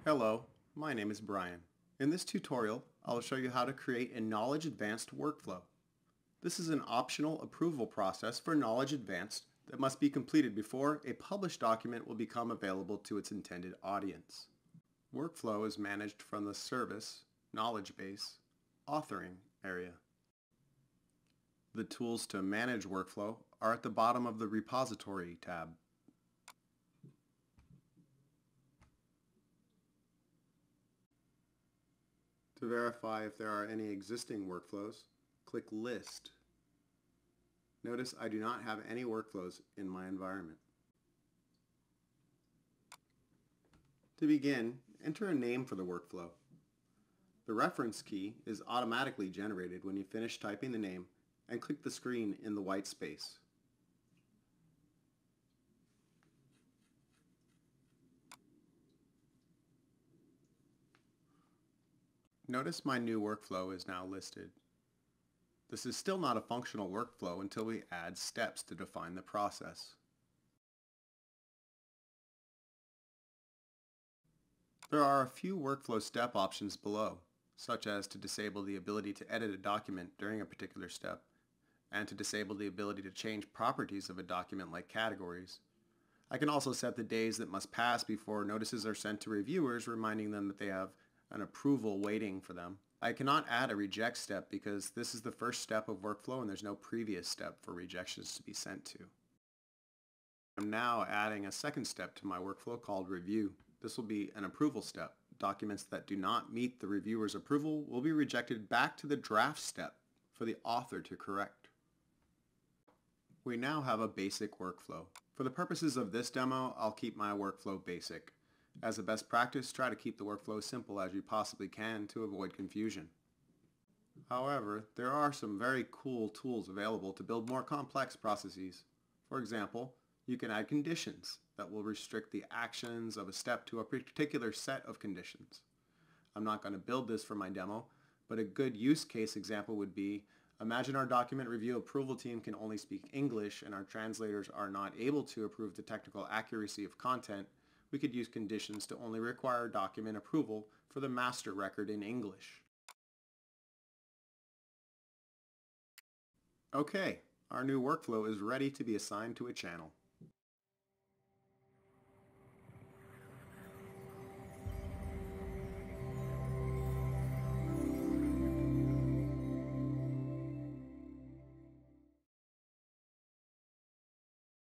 Hello, my name is Brian. In this tutorial, I'll show you how to create a Knowledge Advanced workflow. This is an optional approval process for Knowledge Advanced that must be completed before a published document will become available to its intended audience. Workflow is managed from the Service, Knowledge Base, Authoring area. The tools to manage workflow are at the bottom of the Repository tab. To verify if there are any existing workflows, click List. Notice I do not have any workflows in my environment. To begin, enter a name for the workflow. The reference key is automatically generated when you finish typing the name and click the screen in the white space. Notice my new workflow is now listed. This is still not a functional workflow until we add steps to define the process. There are a few workflow step options below, such as to disable the ability to edit a document during a particular step, and to disable the ability to change properties of a document like categories. I can also set the days that must pass before notices are sent to reviewers, reminding them that they have an approval waiting for them. I cannot add a reject step because this is the first step of workflow and there's no previous step for rejections to be sent to. I'm now adding a second step to my workflow called Review. This will be an approval step. Documents that do not meet the reviewer's approval will be rejected back to the draft step for the author to correct. We now have a basic workflow. For the purposes of this demo, I'll keep my workflow basic. As a best practice, try to keep the workflow as simple as you possibly can to avoid confusion. However, there are some very cool tools available to build more complex processes. For example, you can add conditions that will restrict the actions of a step to a particular set of conditions. I'm not going to build this for my demo, but a good use case example would be, imagine our document review approval team can only speak English and our translators are not able to approve the technical accuracy of content. We could use conditions to only require document approval for the master record in English. Okay, our new workflow is ready to be assigned to a channel.